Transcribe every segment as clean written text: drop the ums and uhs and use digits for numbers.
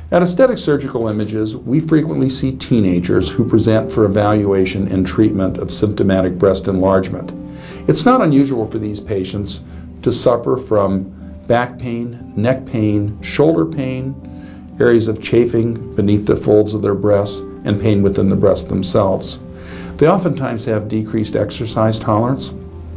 At Aesthetic Surgical Images, we frequently see teenagers who present for evaluation and treatment of symptomatic breast enlargement. It's not unusual for these patients to suffer from back pain, neck pain, shoulder pain, areas of chafing beneath the folds of their breasts, and pain within the breasts themselves. They oftentimes have decreased exercise tolerance,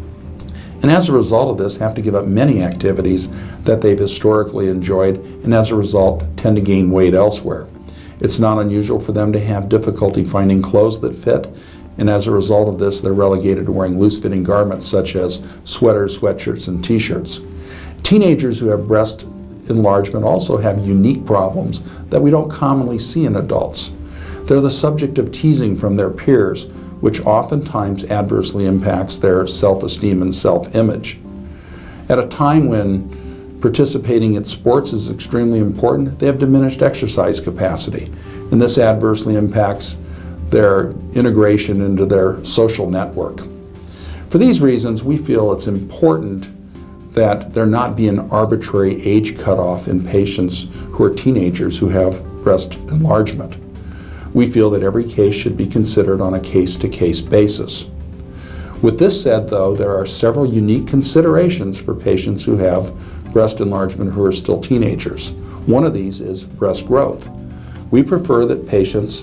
and as a result of this have to give up many activities that they've historically enjoyed, and as a result tend to gain weight elsewhere. It's not unusual for them to have difficulty finding clothes that fit, and as a result of this they're relegated to wearing loose-fitting garments such as sweaters, sweatshirts, and t-shirts. Teenagers who have breast enlargement also have unique problems that we don't commonly see in adults. They're the subject of teasing from their peers, which oftentimes adversely impacts their self-esteem and self-image. At a time when participating in sports is extremely important, they have diminished exercise capacity, and this adversely impacts their integration into their social network. For these reasons, we feel it's important that there not be an arbitrary age cutoff in patients who are teenagers who have breast enlargement. We feel that every case should be considered on a case-to-case basis. With this said, though, there are several unique considerations for patients who have breast enlargement who are still teenagers. One of these is breast growth. We prefer that patients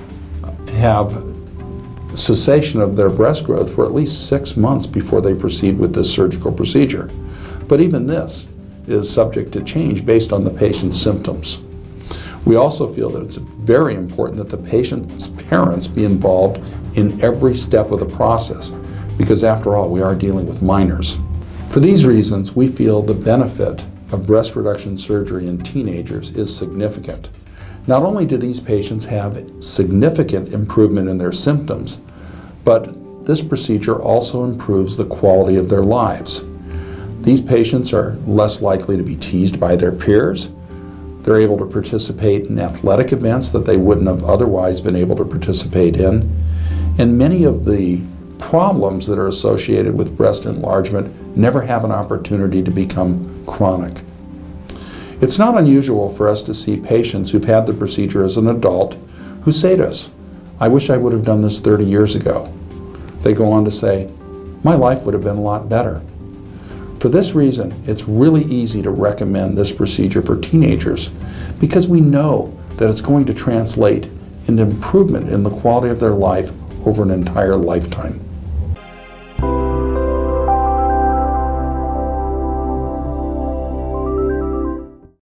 have cessation of their breast growth for at least 6 months before they proceed with this surgical procedure. But even this is subject to change based on the patient's symptoms. We also feel that it's very important that the patient's parents be involved in every step of the process, because after all, we are dealing with minors. For these reasons, we feel the benefit of breast reduction surgery in teenagers is significant. Not only do these patients have significant improvement in their symptoms, but this procedure also improves the quality of their lives. These patients are less likely to be teased by their peers. They're able to participate in athletic events that they wouldn't have otherwise been able to participate in. And many of the problems that are associated with breast enlargement never have an opportunity to become chronic. It's not unusual for us to see patients who've had the procedure as an adult who say to us, "I wish I would have done this 30 years ago." They go on to say, "My life would have been a lot better." For this reason, it's really easy to recommend this procedure for teenagers because we know that it's going to translate into improvement in the quality of their life over an entire lifetime.